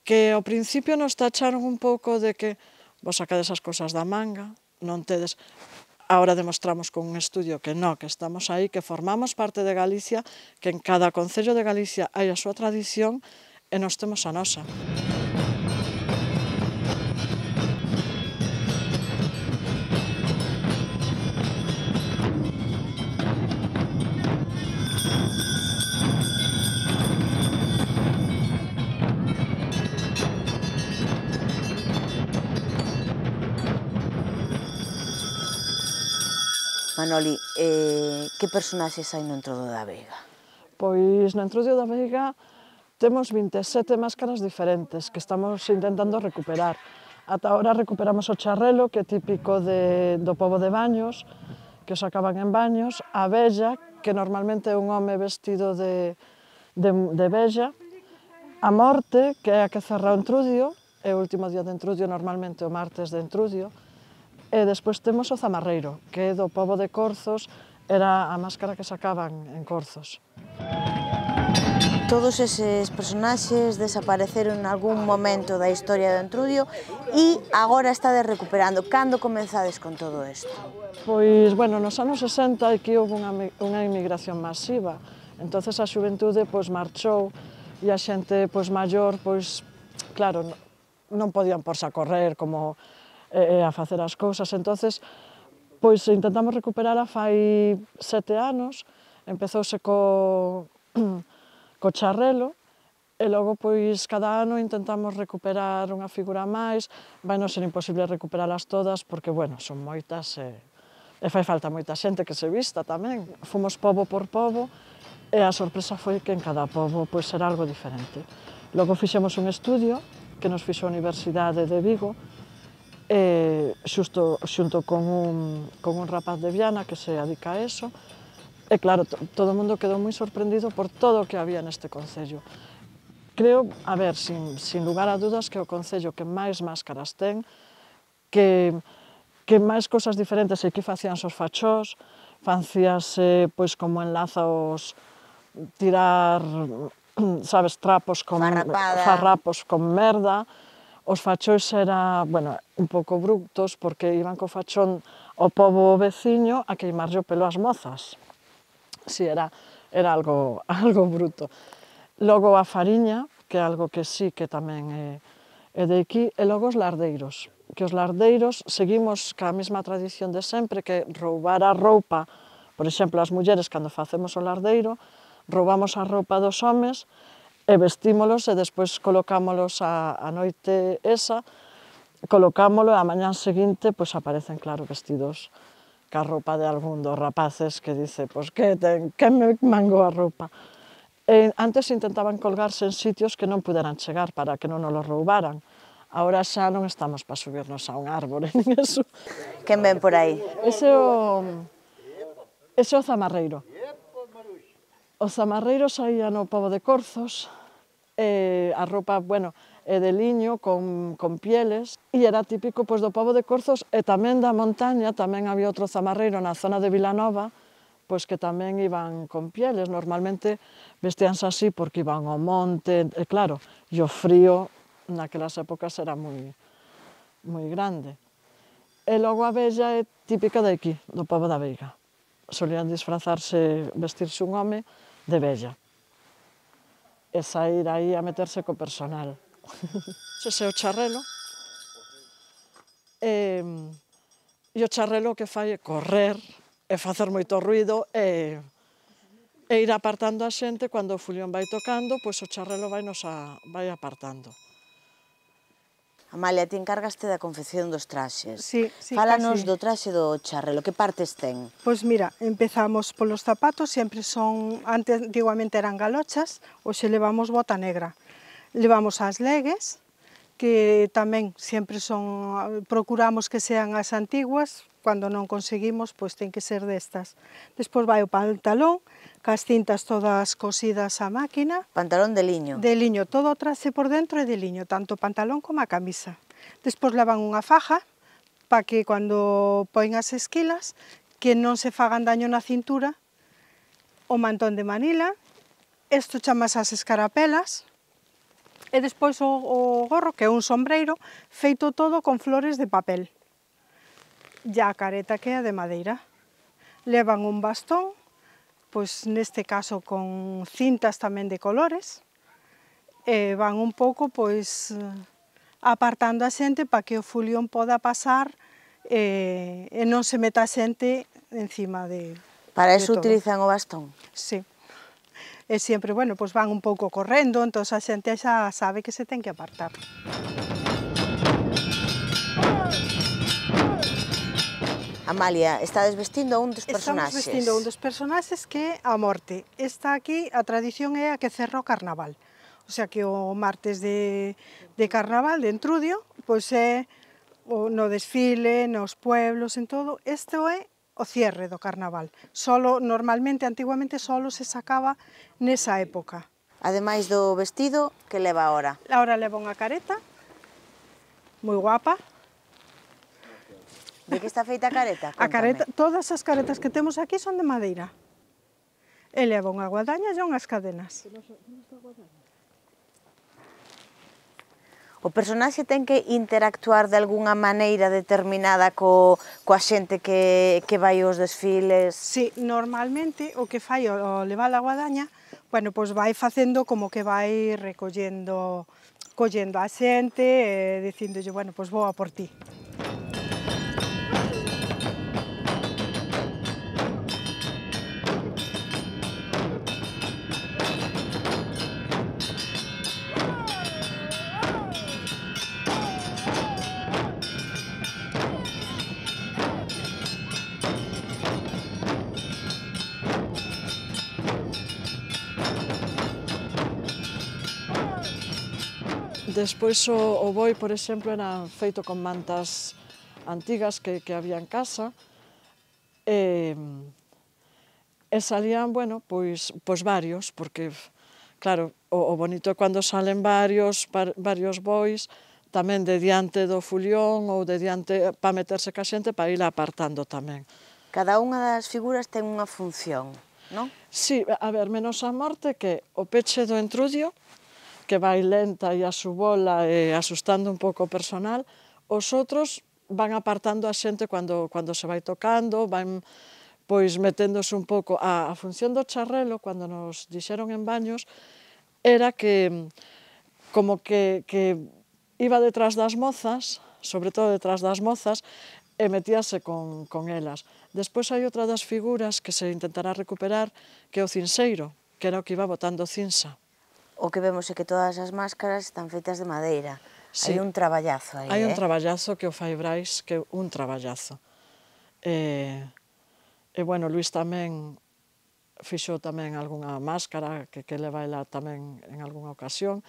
que ao principio nos tacharon un pouco de que vos sacades as cousas da manga, non tedes... Ahora demostramos con un estudio que non, que estamos aí, que formamos parte de Galicia, que en cada concello de Galicia hai a súa tradición e nós temos a nosa. Manoli, que personaxes hai no Entrodo da Veiga? Pois no Entrodo da Veiga temos 27 máscaras diferentes que estamos intentando recuperar. Ata ahora recuperamos o charrelo, que é típico do pobo de Baños, que os acaban en Baños, a vella, que normalmente é un home vestido de vella, a morte, que é a que cerra o Entrudio, é o último día de Entrudio, normalmente o martes de Entrudio, e despois temos o zamarreiro, que é do pobo de Corzos, era a máscara que sacaban en Corzos. Todos eses personaxes desapareceron en algún momento da historia do Entrudio e agora estades recuperando. Cando comenzades con todo isto? Pois, bueno, nos anos 60 aquí houve unha inmigración masiva, entonces a xuventude pois marchou e a xente pois maior, pois, claro, non podían porse a correr como a facer as cousas, entonces pois intentamos recuperala fai 7 anos, empezouse co charrelo, e logo, pois, cada ano intentamos recuperar unha figura máis, vai non ser imposible recuperalas todas, porque, bueno, son moitas e fai falta moita xente que se vista tamén. Fomos pobo por pobo, e a sorpresa foi que en cada pobo, pois, era algo diferente. Logo fixemos un estudio que nos fixo a Universidade de Vigo, xunto con un rapaz de Viana que se dedica a eso, e claro, todo o mundo quedou moi sorprendido por todo o que había neste concello. Creo, a ver, sin lugar a dudas, que é o concello que máis máscaras ten, que máis cousas diferentes, e que facían os fachós, facíase, pois, como enlazaos, tirar, sabes, trapos con... farrapos con merda. Os fachóis era, bueno, un pouco brutos, porque iban co fachón ao pobo veciño a queimarlle o pelo ás mozas. Si, era algo bruto. Logo a fariña, que é algo que sí que tamén é de aquí, e logo os lardeiros, que os lardeiros seguimos ca mesma tradición de sempre, que roubar a roupa, por exemplo, as mulleres cando facemos o lardeiro, roubamos a roupa dos homes e vestímolos e despois colocámolos a noite esa, colocámolo e a mañán seguinte pois aparecen, claro, vestidos ca roupa de algún dos rapaces que dice, pois, que me mangou a roupa. Antes intentaban colgarse en sitios que non puderan chegar para que non nos roubaran. Agora xa non estamos para subirnos a un árbore, nin eso. Quen ven por aí? Ese é o zamarreiro. O zamarreiro saía no pobo de Corzos, a roupa, bueno, é de liño con pieles, e era típico pois, do pobo de Corzos e tamén da montaña, tamén había outro zamarreiro na zona de Vilanova, pois que tamén iban con pieles, normalmente vestíanse así porque iban ao monte, e claro, e o frío naquelas épocas era moi grande. E logo a vella é típica de aquí, do pobo da Veiga. Solían disfrazarse, vestirse un home de vella e sair aí a meterse co personal. Ese é o charrelo. E o charrelo o que fai é correr, e facer moito ruido, e ir apartando a xente, cando o fulión vai tocando, pois o charrelo vai apartando. Amalia, ti encargaste da confección dos traxes. Sí, Fálanos do traxe do charrelo, que partes ten? Pois mira, empezamos polos zapatos, sempre son, antiguamente eran galochas, hoxe levamos bota negra. Levamos as legues, que tamén sempre son, procuramos que sean as antiguas, cando non conseguimos, pois ten que ser destas. Despois vai o pantalón, cas cintas todas cosidas á máquina. Pantalón de liño? De liño, todo o traxe por dentro é de liño, tanto o pantalón como a camisa. Despois levan unha faja, para que cando poen as esquilas, que non se fagan daño na cintura. O mantón de Manila, isto chamas as escarapelas, E despois o gorro, que é un sombreiro, feito todo con flores de papel. E a careta, que é de madeira. Levan un bastón, pois neste caso con cintas tamén de colores, e van un pouco pois apartando a xente para que o fulión poda pasar e non se meta a xente encima de Para eso todo. utilizan o bastón? Sí. E sempre, bueno, pois van un pouco correndo, entón a xente xa sabe que se ten que apartar. Amalia, estades vestindo a un dos personaxes. Estamos vestindo un dos personaxes que é a morte. Esta aquí, a tradición é a que cerra o carnaval. O sea que o martes de carnaval, de Entrudio, pois é no desfile, nos pueblos, en todo, isto é o cierre do carnaval. Normalmente, antiguamente, solo se sacaba nesa época. Ademais do vestido, que leva ahora? Ahora leva unha careta, moi guapa. De que está feita a careta? A careta, todas as caretas que temos aquí son de madeira. E leva unha guadaña e unhas cadenas. O personaxe ten que interactuar de algunha maneira determinada coa xente que vai aos desfiles? Sí, normalmente o que fai ao levar a guadaña, bueno, pois vai facendo como que vai recollendo a xente e dicindolle, bueno, pois vou a por ti. Despois o boi, por exemplo, era feito con mantas antigas que había en casa e salían, bueno, pois varios, porque, claro, o bonito é cando salen varios bois, tamén de diante do fulión ou de diante para meterse ca xente para ir apartando tamén. Cada unha das figuras ten unha función, non? Sí, a ver, menos a morte, que o peche do Entrudio, que vai lenta e a su bola e asustando un pouco o personal, os outros van apartando a xente cando se vai tocando, van pois meténdose un pouco. A función do charrelo, cando nos dixeron en Baños, era que como que iba detrás das mozas, sobre todo detrás das mozas, e metíase con elas. Despois hai outra das figuras que se intentará recuperar, que é o cinseiro, que era o que iba botando cinsa. O que vemos é que todas as máscaras están feitas de madeira. Sí. Hai un traballazo aí, Hai un traballazo que o fai Brais, que é un traballazo. E bueno, Luís tamén fixo tamén algunha máscara que leva ela tamén en algunha ocasión,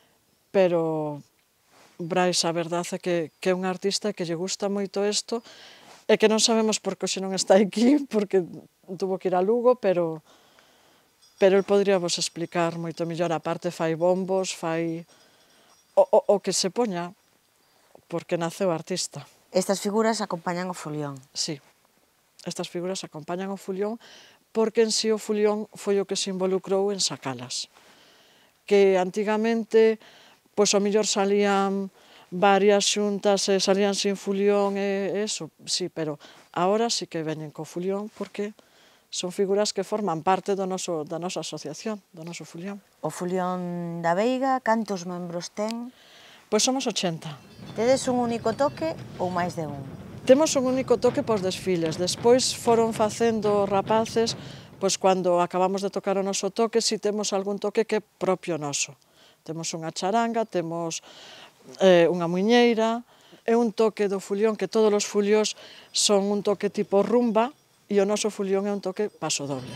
pero Brais, a verdade é que é un artista que lle gusta moito isto e que non sabemos por que hoxe non está aquí, porque tuvo que ir a Lugo, pero el podría vos explicar moito mellor. A parte fai bombos, fai o que se poña, porque naceu artista. Estas figuras acompañan o folión. Sí, estas figuras acompañan o fulión, porque en sí o fulión foi o que se involucrou en sacalas. Que antigamente, pois ao mellor salían varias xuntas e salían sin fulión e eso, sí, pero agora sí que veñen co fulión, porque son figuras que forman parte da nosa asociación, do noso fulión. O fulión da Veiga, cantos membros ten? Pois somos 80. Tedes un único toque ou máis de un? Temos un único toque pos desfiles, despois foron facendo rapaces, pois cando acabamos de tocar o noso toque, si temos algún toque que é propio noso. Temos unha charanga, temos unha muiñeira, é un toque do fulión, que todos os fuliós son un toque tipo rumba, e o noso fulión é un toque pasodoble.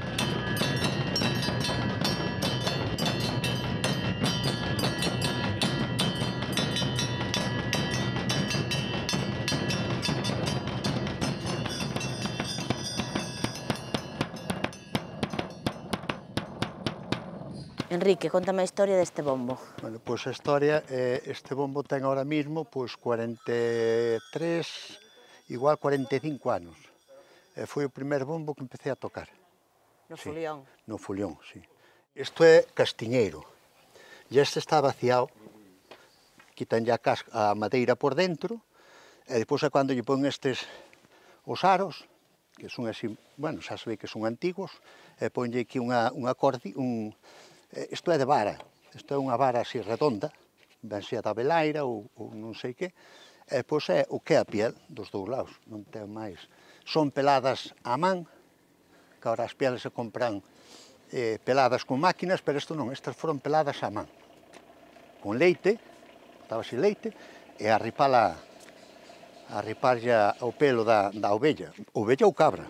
Enrique, contame a historia deste bombo. Bueno, pois a historia, este bombo ten ahora mismo 43, igual 45 anos. Foi o primer bombo que empecé a tocar. No fulión? No fulión, sí. Isto é castiñeiro. E este está vaciado, quitan a madeira por dentro, e depois é cando lle pon estes os aros, que son así, bueno, xa se ve que son antigos, e ponlle aquí unha cordi, isto é de vara, isto é unha vara así redonda, ben sea da velaira ou non sei que, e pois é o que é a piel dos dous lados, non ten máis. Son peladas á man, que agora as pieles se compran peladas con máquinas, pero isto non, estas foron peladas á man, con leite, estaba así leite, e a riparlle o pelo da ovella ou cabra.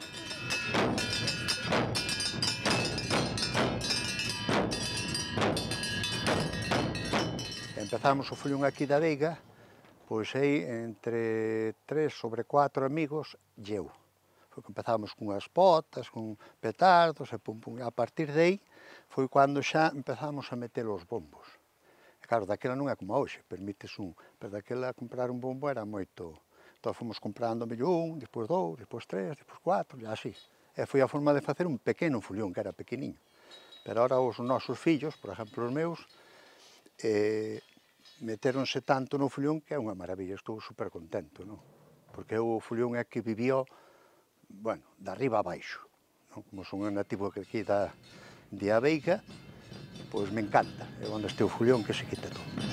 Empezamos o folión aquí da veiga, pois aí entre 3 sobre 4 amigos, e eu. Empezamos con as potas, con petardos, e pum pum, a partir de aí foi cando xa empezamos a meter os bombos. E claro, daquela non é como hoxe, permites pero daquela comprar un bombo era moito. Entón fomos comprando mellor un, despois dous, despois tres, despois cuatro, e así. E foi a forma de facer un pequeno folión, que era pequeniño. Pero ahora os nosos fillos, por exemplo os meus, meteronse tanto no folión que é unha maravilla, estou super contento, non? Porque o folión é que vivió, bueno, de arriba a baixo, non? Como son un nativo aquí de Aveiga, pois me encanta, é onde este o folión que se quita todo.